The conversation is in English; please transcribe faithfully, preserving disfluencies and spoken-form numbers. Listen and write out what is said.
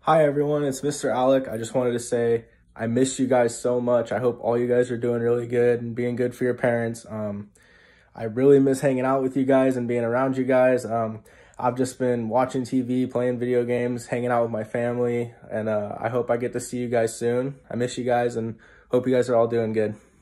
Hi everyone, it's Mister Alec. I just wanted to say I miss you guys so much. I hope all you guys are doing really good and being good for your parents. Um, I really miss hanging out with you guys and being around you guys. Um, I've just been watching T V, playing video games, hanging out with my family, and uh, I hope I get to see you guys soon. I miss you guys and hope you guys are all doing good.